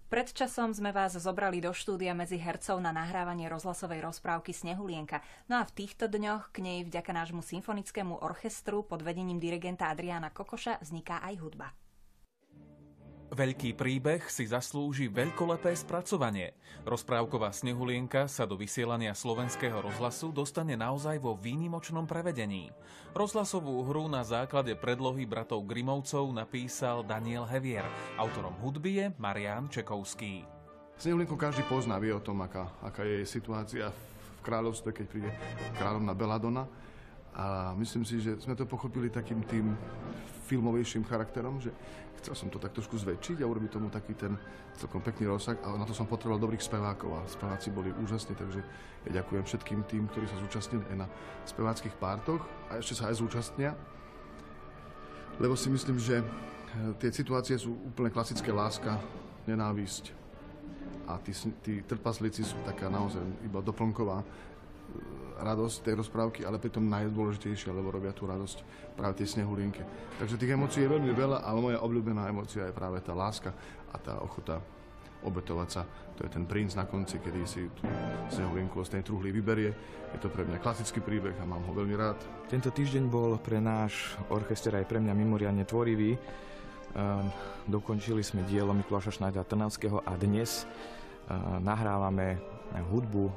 Pred časom sme vás zobrali do štúdia medzi hercov na nahrávanie rozhlasovej rozprávky Snehulienka. No a v týchto dňoch k nej vďaka nášmu symfonickému orchestru pod vedením dirigenta Adriána Kokoša vzniká aj hudba. Veľký príbeh si zaslúži veľkolepé spracovanie. Rozprávková Snehulienka sa do vysielania Slovenského rozhlasu dostane naozaj vo výnimočnom prevedení. Rozhlasovú hru na základe predlohy bratov Grimovcov napísal Daniel Hevier. Autorom hudby je Marián Čekovský. Snehulienku každý pozná, vie o tom, aká je situácia v kráľovstve, keď príde kráľovna Beladona. A myslím si, že sme to pochopili takým tým filmovejším charakterom, že chcel som to tak trošku zväčšiť a urobiť tomu taký ten celkom pekný rozsah, ale na to som potreboval dobrých spevákov a speváci boli úžasní, takže ja ďakujem všetkým tým, ktorí sa zúčastnili aj na speváckých pártoch a ešte sa aj zúčastnia, lebo si myslím, že tie situácie sú úplne klasické: láska, nenávisť a tí trpaslíci sú taká naozaj iba doplnková radosť tej rozprávky, ale pritom najdôležitejšia, lebo robia tú radosť práve tej Snehulienke. Takže tých emócií je veľmi veľa, ale moja obľúbená emócia je práve tá láska a tá ochota obetovať sa. To je ten princ na konci, kedy si tú Snehulienku z tej truhly vyberie. Je to pre mňa klasický príbeh a mám ho veľmi rád. Tento týždeň bol pre náš orchester aj pre mňa mimoriadne tvorivý. Dokončili sme dielo Mikuláša Šnáďa Trnavského a dnes nahrávame hudbu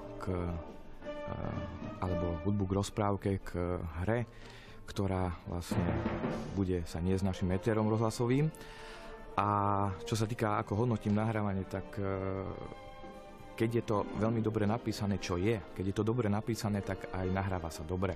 k rozprávke, k hre, ktorá vlastne bude sa niesť našim éterom rozhlasovým. A čo sa týka, ako hodnotím nahrávanie, tak keď je to veľmi dobre napísané, čo je, keď je to dobre napísané, tak aj nahráva sa dobre.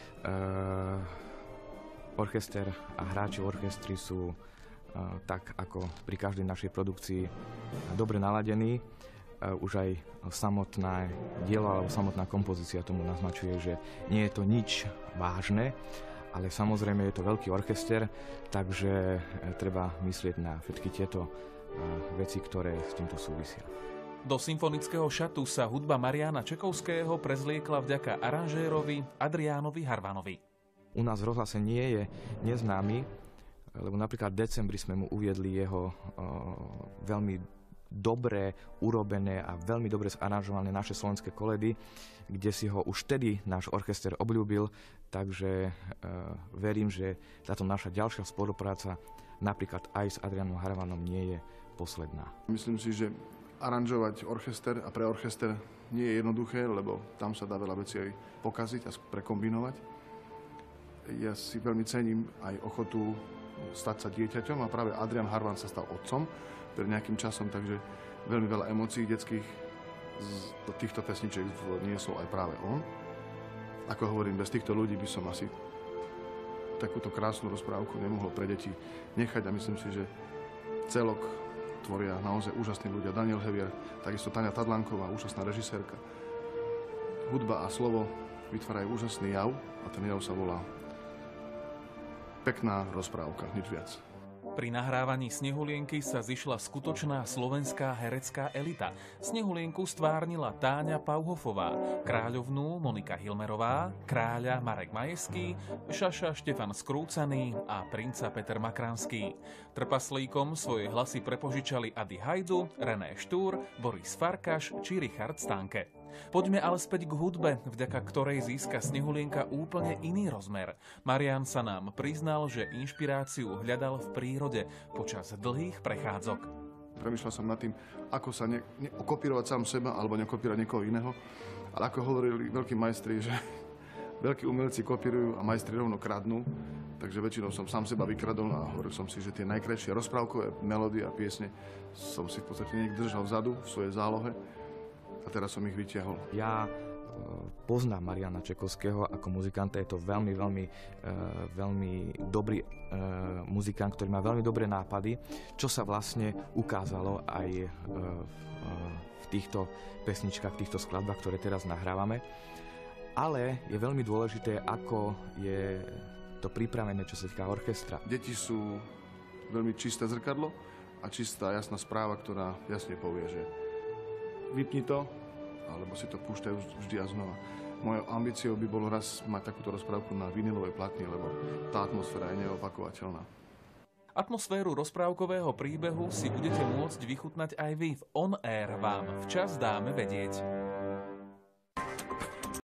Orchester a hráči v orchestri sú tak ako pri každej našej produkcii dobre naladení. Už aj samotné dielo alebo samotná kompozícia tomu naznačuje, že nie je to nič vážne, ale samozrejme je to veľký orchester, takže treba myslieť na všetky tieto veci, ktoré s týmto súvisia. Do symfonického šatu sa hudba Mariána Čekovského prezliekla vďaka aranžérovi Adriánovi Harvanovi. U nás v rozhlase nie je neznámy, lebo napríklad v decembri sme mu uviedli jeho veľmi dobre urobené a veľmi dobre zaranžované naše slovenské koledy, kde si ho už vtedy náš orchester obľúbil, takže verím, že táto naša ďalšia spolupráca napríklad aj s Adriánom Harvanom nie je posledná. Myslím si, že aranžovať orchester a pre orchester nie je jednoduché, lebo tam sa dá veľa vecí aj pokaziť a prekombinovať. Ja si veľmi cením aj ochotu stať sa dieťaťom a práve Adrián Harvan sa stal otcom pred nejakým časom, takže veľmi veľa emócií detských do týchto pesničiek niesol aj práve on. Ako hovorím, bez týchto ľudí by som asi takúto krásnu rozprávku nemohol pre deti nechať a myslím si, že celok tvoria naozaj úžasní ľudia. Daniel Hevier, takisto Tania Tadlanková, úžasná režisérka. Hudba a slovo vytvárajú úžasný jav a ten jav sa volá pekná rozprávka, nič viac. Pri nahrávaní Snehulienky sa zišla skutočná slovenská herecká elita. Snehulienku stvárnila Táňa Pauhofová, kráľovnú Monika Hilmerová, kráľa Marek Majeský, šaša Štefan Skrúcaný a princa Peter Makranský. Trpaslíkom svoje hlasy prepožičali Ady Hajdu, René Štúr, Boris Farkaš či Richard Stanke. Poďme ale späť k hudbe, vďaka ktorej získa Snehulienka úplne iný rozmer. Marián sa nám priznal, že inšpiráciu hľadal v prírode počas dlhých prechádzok. Premýšľal som nad tým, ako sa okopírovať sám seba alebo nekopírovať niekoho iného. Ale ako hovorili veľkí majstri, že veľkí umelci kopírujú a majstri rovno kradnú. Takže väčšinou som sám seba vykradol a hovoril som si, že tie najkrajšie rozprávkové melódie a piesne som si v podstate niekde držal vzadu v svojej zálohe. A teraz som ich vyťahol. Ja poznám Mariána Čekovského ako muzikanta. Je to veľmi dobrý muzikant, ktorý má veľmi dobré nápady, čo sa vlastne ukázalo aj v týchto pesničkách, v týchto skladbách, ktoré teraz nahrávame. Ale je veľmi dôležité, ako je to pripravené, čo sa týka orchestra. Deti sú veľmi čisté zrkadlo a čistá, jasná správa, ktorá jasne povie, že vypni to, alebo si to púšťajú vždy a znova. Mojou ambíciou by bolo raz mať takúto rozprávku na vinilovej platni, lebo tá atmosféra je neopakovateľná. Atmosféru rozprávkového príbehu si budete môcť vychutnať aj vy. V On Air vám včas dáme vedieť.